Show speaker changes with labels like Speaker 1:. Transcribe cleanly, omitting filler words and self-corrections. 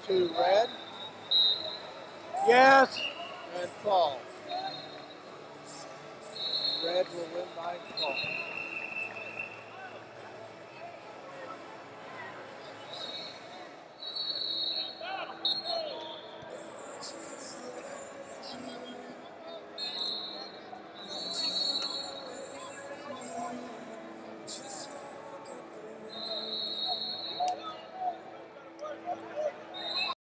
Speaker 1: to red. Yes, and falls. Red will win by fall.